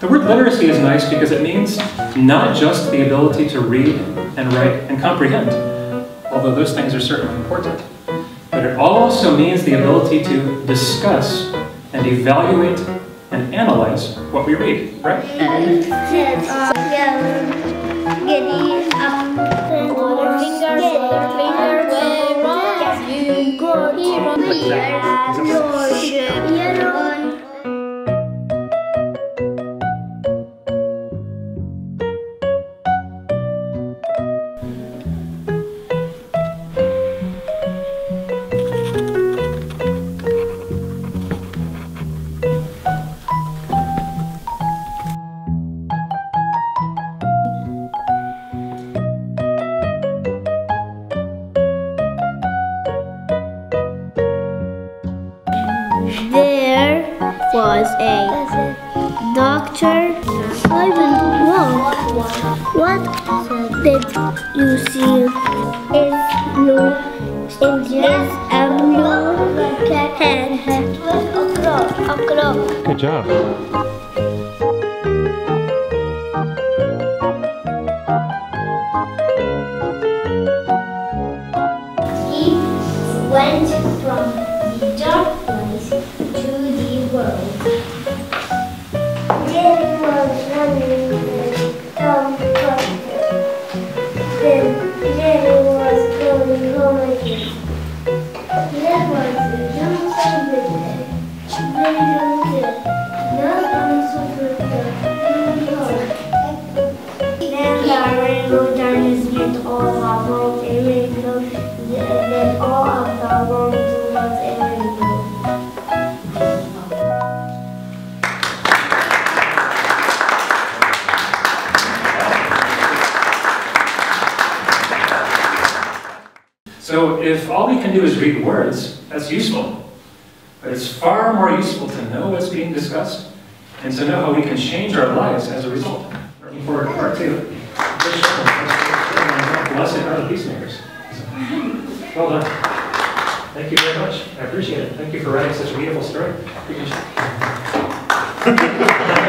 The word literacy is nice because it means not just the ability to read and write and comprehend, although those things are certainly important, but it also means the ability to discuss and evaluate and analyze what we read, right? There was a doctor. I don't know. What did you see? It's blue. It is a blue pen. A crow. Good job. He went from the dark place to the world. Jerry was running with Tom Potter. Then Jerry was going home again. There was a youngster with a very young kid. Not answer for the home. Then the rainbow darkness meant all the world a rainbow. Then all of the world was a rainbow. So if all we can do is read words, that's useful. But it's far more useful to know what's being discussed and to know how we can change our lives as a result. Looking forward to part 2. Blessed are the peacemakers. Well done. Thank you very much. I appreciate it. Thank you for writing such a beautiful story.